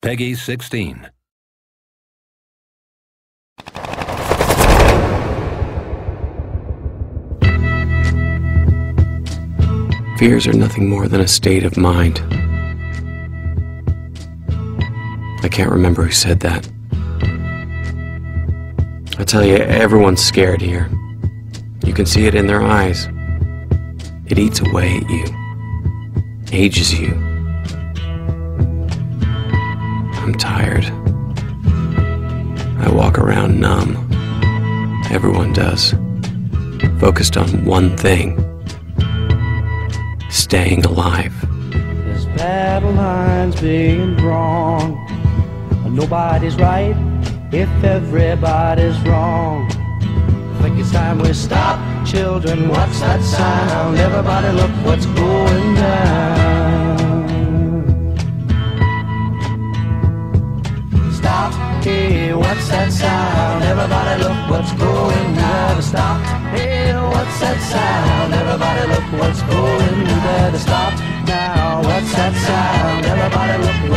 Peggy 16. Fears are nothing more than a state of mind. I can't remember who said that. I tell you, everyone's scared here. You can see it in their eyes. It eats away at you, ages you. I'm tired. I walk around numb. Everyone does. Focused on one thing. Staying alive. There's battle lines being drawn. Nobody's right if everybody's wrong. I think it's time we stop. Children, what's that sound? Everybody look what's going down. Stop, hey, what's that sound? Everybody look what's going down. Stop, hey, what's that sound? Everybody look what's going down. Stop now, what's that sound? Everybody look